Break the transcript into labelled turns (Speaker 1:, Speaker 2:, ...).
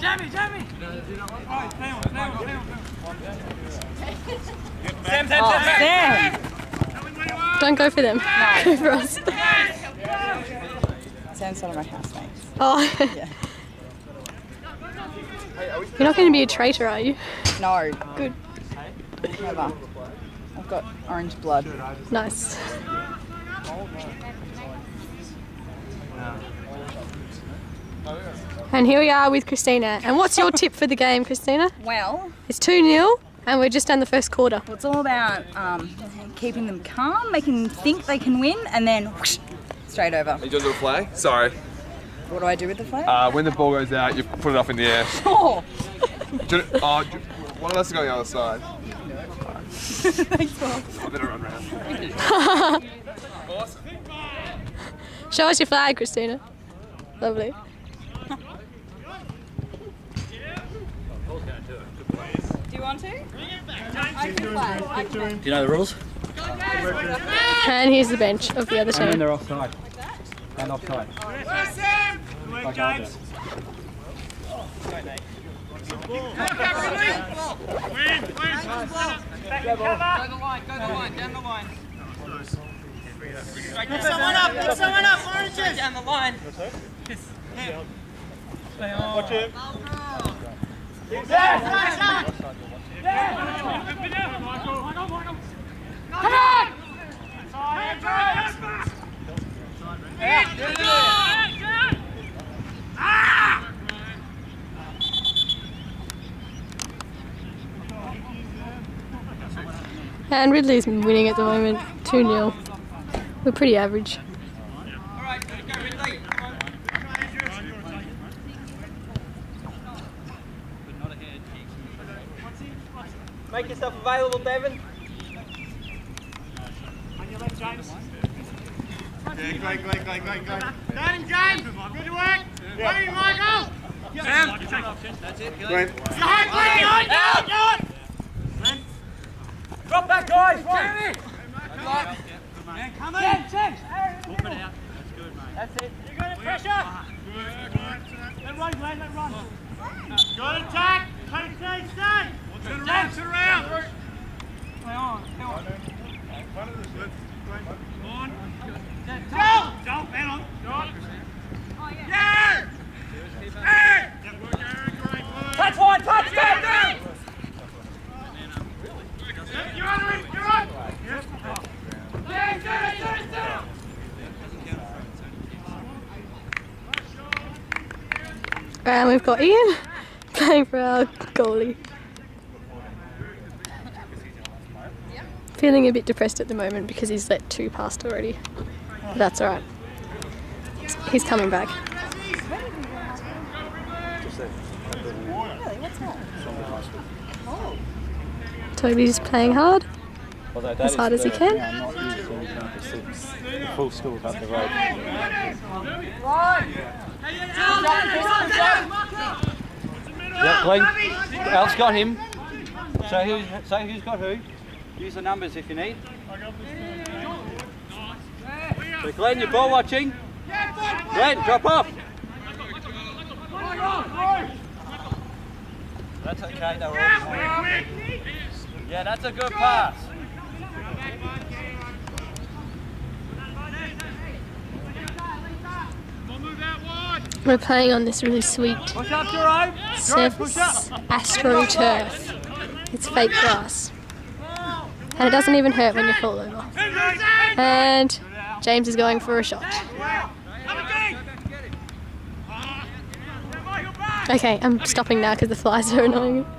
Speaker 1: Sam!
Speaker 2: Don't go for them. No. Go for us.
Speaker 1: Sam's one of my housemates.
Speaker 2: Oh.
Speaker 1: Yeah.
Speaker 2: You're not going to be a traitor, are you?
Speaker 1: No.
Speaker 2: Good.
Speaker 1: Never. I've got orange blood.
Speaker 2: Nice. And here we are with Christina. And what's your tip for the game, Christina?
Speaker 1: Well,
Speaker 2: It's 2-0 and we're just done the first quarter.
Speaker 1: it's all about keeping them calm, making them think they can win, and then whoosh, straight over.
Speaker 3: Are you doing the flag? Sorry.
Speaker 1: What do I do with the flag?
Speaker 3: When the ball goes out, you put it up in the air.
Speaker 1: Oh!
Speaker 3: One of us to go on the other side.
Speaker 1: Thanks, Bob.
Speaker 3: I better run around. Awesome.
Speaker 2: Show us your flag, Christina. Lovely.
Speaker 1: Do you want to?
Speaker 4: Do you know the rules?
Speaker 2: And here's the bench of the other
Speaker 4: And then
Speaker 2: team.
Speaker 4: they're offside. And offside. Like James.
Speaker 5: Pick someone up, oranges! Down the line. Watch it. Come on!
Speaker 2: And Ridley's winning at the moment, 2-0. We're pretty average.
Speaker 5: Alright, go Ridley. Make yourself available, Devon. On your left, James. Yeah, great. Got him, James. Good work. Waiting, Michael. Sam. That's it. Great. Out. Drop that, guys. Jeremy. Come in. James. Whoop it out. That's good, mate. That's it. You got it. Pressure. Let run, Glenn. Let run. Good attack. Stay. James, around. Play on. On. Go! Jump, man on. Yeah! Hey! Touch one, go! You're on.
Speaker 2: And we've got Ian playing for our goalie. Feeling a bit depressed at the moment because he's let 2 past already. But that's alright. He's coming back. Toby's playing hard. As hard as he can.
Speaker 4: Full school up the road. Yeah, Glenn. Al's got him. Say who's got who. Use the numbers if you need. So Glenn, you're ball watching. Glenn, drop off. That's okay, they're all yeah, that's a good pass.
Speaker 2: We're playing on this really sweet AstroTurf. It's fake grass. And it doesn't even hurt when you fall over. And James is going for a shot. Okay, I'm stopping now because the flies are annoying.